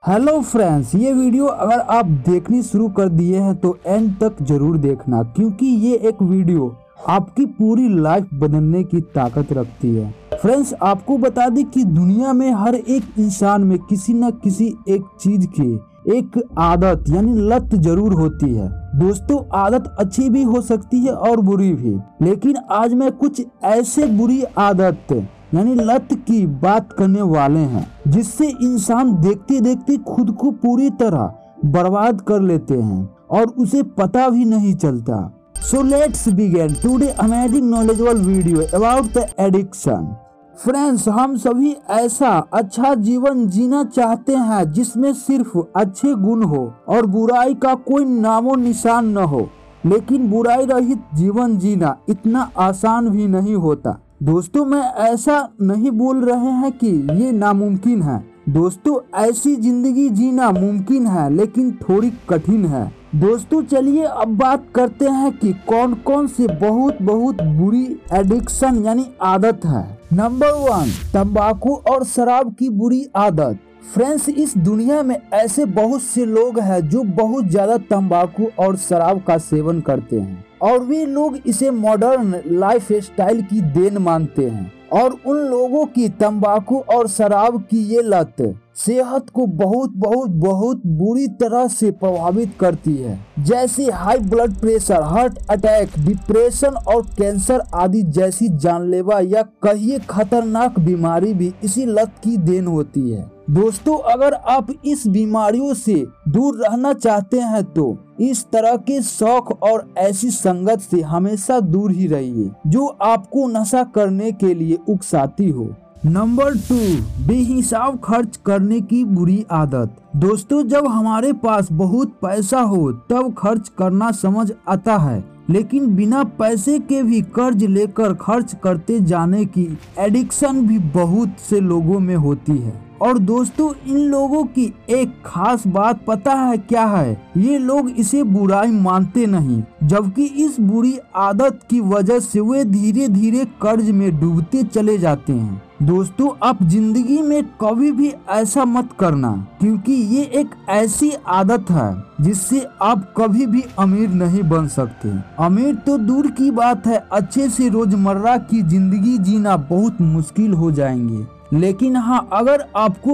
Hello friends, ये video अगर आप देखनी शुरू कर दिए हैं तो एंड तक जरूर देखना, क्योंकि ये एक वीडियो आपकी पूरी लाइफ बदलने की ताकत रखती है। फ्रेंड्स, आपको बता दें कि दुनिया में हर एक इंसान में किसी न किसी एक चीज की एक आदत यानी लत जरूर होती है। दोस्तों, आदत अच्छी भी हो सकती है और बुरी भी, लेकिन आज मैं कुछ ऐसे बुरी आदत यानी लत की बात करने वाले हैं जिससे इंसान देखते देखते खुद को पूरी तरह बर्बाद कर लेते हैं और उसे पता भी नहीं चलता। So let's begin today amazing knowledgeable video about the addiction. Friends, हम सभी ऐसा अच्छा जीवन जीना चाहते हैं जिसमें सिर्फ अच्छे गुण हो और बुराई का कोई नामो निशान न हो, लेकिन बुराई रहित जीवन जीना इतना आसान भी नहीं होता। दोस्तों, मैं ऐसा नहीं बोल रहे हैं कि ये नामुमकिन है। दोस्तों, ऐसी जिंदगी जीना मुमकिन है लेकिन थोड़ी कठिन है। दोस्तों, चलिए अब बात करते हैं कि कौन कौन से बहुत बुरी एडिक्शन यानी आदत है। नंबर 1, तंबाकू और शराब की बुरी आदत। फ्रेंड्स, इस दुनिया में ऐसे बहुत से लोग हैं जो बहुत ज्यादा तंबाकू और शराब का सेवन करते हैं और वे लोग इसे मॉडर्न लाइफ स्टाइल की देन मानते हैं। और उन लोगों की तंबाकू और शराब की ये लत सेहत को बहुत बुरी तरह से प्रभावित करती है, जैसे high blood pressure, heart attack, depression और कैंसर आदि जैसी जानलेवा या कहिए खतरनाक बीमारी भी इसी लत की देन होती है। दोस्तों, अगर आप इस बीमारियों से दूर रहना चाहते हैं तो इस तरह के शौक और ऐसी संगत से हमेशा दूर ही रहिए जो आपको नशा करने के लिए उकसाती हो। नंबर 2, बेहिसाब खर्च करने की बुरी आदत। दोस्तों, जब हमारे पास बहुत पैसा हो तब खर्च करना समझ आता है, लेकिन बिना पैसे के भी कर्ज लेकर खर्च करते जाने की एडिक्शन भी बहुत से लोगों में होती है। और दोस्तों, इन लोगों की एक खास बात पता है क्या है? ये लोग इसे बुराई मानते नहीं, जबकि इस बुरी आदत की वजह से वे धीरे धीरे कर्ज में डूबते चले जाते हैं। दोस्तों, आप जिंदगी में कभी भी ऐसा मत करना, क्योंकि ये एक ऐसी आदत है जिससे आप कभी भी अमीर नहीं बन सकते। अमीर तो दूर की बात है, अच्छे से रोजमर्रा की जिंदगी जीना बहुत मुश्किल हो जाएंगे। लेकिन हाँ, अगर आपको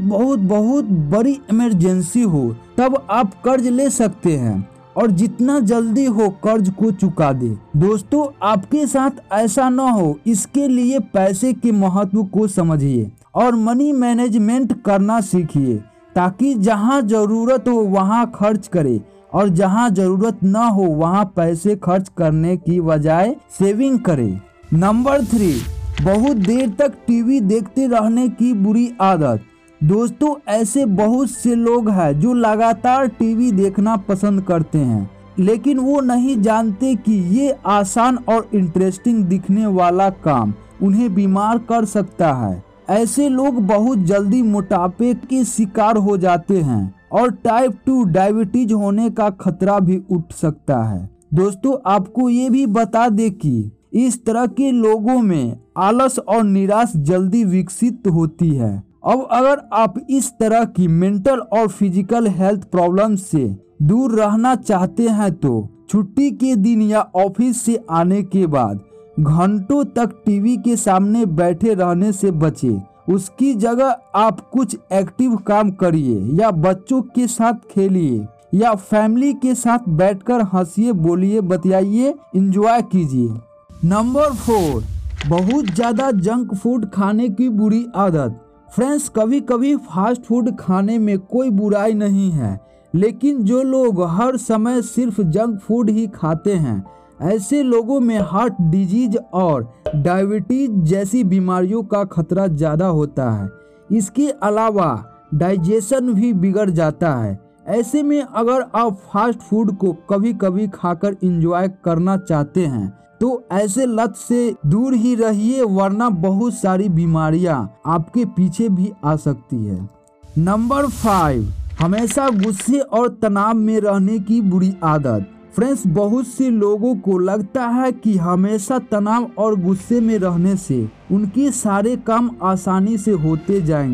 बहुत बड़ी इमरजेंसी हो तब आप कर्ज ले सकते हैं और जितना जल्दी हो कर्ज को चुका दे। दोस्तों, आपके साथ ऐसा न हो, इसके लिए पैसे के महत्व को समझिए और मनी मैनेजमेंट करना सीखिए, ताकि जहां जरूरत हो वहां खर्च करें और जहां जरूरत न हो वहां पैसे खर्च करने की बजाय सेविंग करें। नंबर 3, बहुत देर तक टीवी देखते रहने की बुरी आदत। दोस्तों, ऐसे बहुत से लोग हैं जो लगातार टीवी देखना पसंद करते हैं, लेकिन वो नहीं जानते कि ये आसान और इंटरेस्टिंग दिखने वाला काम उन्हें बीमार कर सकता है। ऐसे लोग बहुत जल्दी मोटापे के शिकार हो जाते हैं और टाइप 2 डायबिटीज होने का खतरा भी उठ सकता है। दोस्तों, आपको ये भी बता दें कि इस तरह के लोगों में आलस और निराश जल्दी विकसित होती है। अब अगर आप इस तरह की मेंटल और फिजिकल हेल्थ प्रॉब्लम से दूर रहना चाहते हैं तो छुट्टी के दिन या ऑफिस से आने के बाद घंटों तक टीवी के सामने बैठे रहने से बचें। उसकी जगह आप कुछ एक्टिव काम करिए या बच्चों के साथ खेलिए या फैमिली के साथ बैठकर हंसिए, बोलिए, बतियाइए, एंजॉय कीजिए। नंबर 4, बहुत ज़्यादा जंक फूड खाने की बुरी आदत। फ्रेंड्स, कभी कभी फास्ट फूड खाने में कोई बुराई नहीं है, लेकिन जो लोग हर समय सिर्फ जंक फूड ही खाते हैं, ऐसे लोगों में हार्ट डिजीज और डायबिटीज जैसी बीमारियों का खतरा ज़्यादा होता है। इसके अलावा डाइजेशन भी बिगड़ जाता है। ऐसे में अगर आप फास्ट फूड को कभी कभी खाकर एंजॉय करना चाहते हैं तो ऐसे लत से दूर ही रहिए, वरना बहुत सारी बीमारियां आपके पीछे भी आ सकती है। नंबर 5, हमेशा गुस्से और तनाव में रहने की बुरी आदत। फ्रेंड्स, बहुत से लोगों को लगता है कि हमेशा तनाव और गुस्से में रहने से उनके सारे काम आसानी से होते जाएंगे,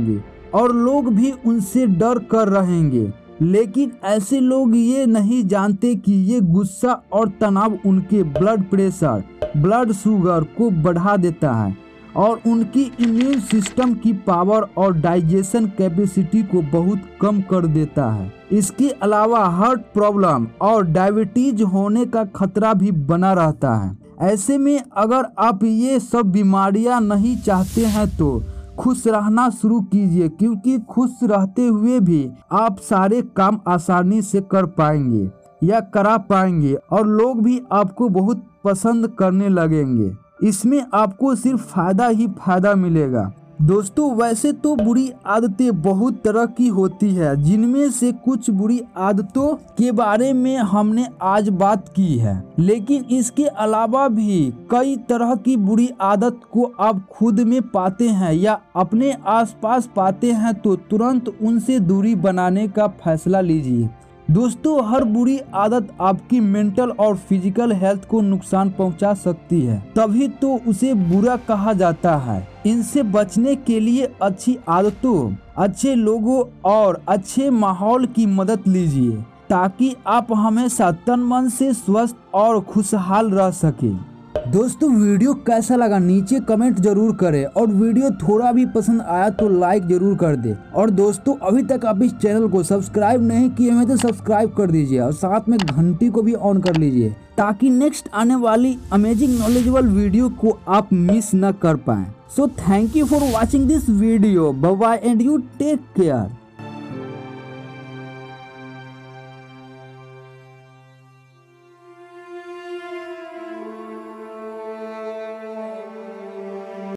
और लोग भी उनसे डर कर रहेंगे। लेकिन ऐसे लोग ये नहीं जानते कि ये गुस्सा और तनाव उनके ब्लड प्रेशर, ब्लड शुगर को बढ़ा देता है और उनकी इम्यून सिस्टम की पावर और डाइजेशन कैपेसिटी को बहुत कम कर देता है। इसके अलावा हार्ट प्रॉब्लम और डायबिटीज होने का खतरा भी बना रहता है। ऐसे में अगर आप ये सब बीमारियां नहीं चाहते हैं तो खुश रहना शुरू कीजिए, क्योंकि खुश रहते हुए भी आप सारे काम आसानी से कर पाएंगे या करा पाएंगे और लोग भी आपको बहुत पसंद करने लगेंगे। इसमें आपको सिर्फ फायदा ही फायदा मिलेगा। दोस्तों, वैसे तो बुरी आदतें बहुत तरह की होती है, जिनमें से कुछ बुरी आदतों के बारे में हमने आज बात की है, लेकिन इसके अलावा भी कई तरह की बुरी आदत को आप खुद में पाते हैं या अपने आसपास पाते हैं तो तुरंत उनसे दूरी बनाने का फैसला लीजिए। दोस्तों, हर बुरी आदत आपकी मेंटल और फिजिकल हेल्थ को नुकसान पहुंचा सकती है, तभी तो उसे बुरा कहा जाता है। इनसे बचने के लिए अच्छी आदतों, अच्छे लोगों और अच्छे माहौल की मदद लीजिए, ताकि आप हमेशा तन मन से स्वस्थ और खुशहाल रह सके। दोस्तों, वीडियो कैसा लगा नीचे कमेंट जरूर करें और वीडियो थोड़ा भी पसंद आया तो लाइक जरूर कर दे। और दोस्तों, अभी तक आप इस चैनल को सब्सक्राइब नहीं किए हैं तो सब्सक्राइब कर दीजिए और साथ में घंटी को भी ऑन कर लीजिए, ताकि नेक्स्ट आने वाली अमेजिंग नॉलेजेबल वीडियो को आप मिस न कर पाएं। So thank you for watching this video. Bye bye and you take care.